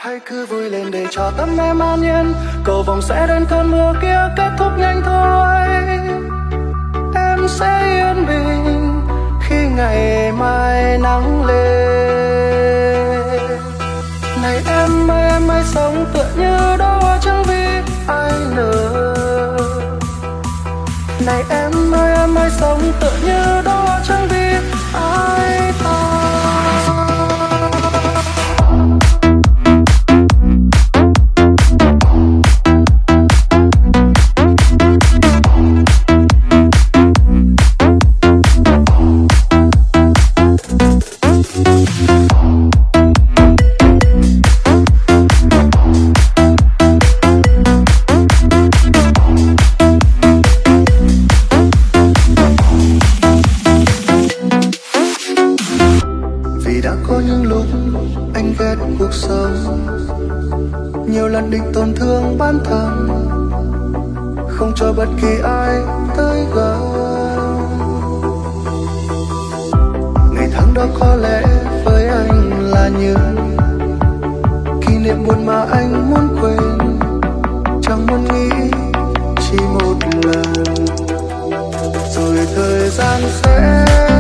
Hãy cứ vui lên để cho tâm em an nhiên, cầu vồng sẽ đến cơn mưa kia kết thúc nhanh thôi. Em sẽ yên bình khi ngày mai nắng lên. Này em ơi sống tựa như đóa hoa trắng vì ai nở. Này em ơi sống tựa như đóa hoa trắng vì ai ta. Cuộc sống nhiều lần định tổn thương bản thân, không cho bất kỳ ai tới gần. Ngày tháng đó có lẽ với anh là những kỷ niệm buồn mà anh muốn quên, chẳng muốn nghĩ chỉ một lần rồi thời gian sẽ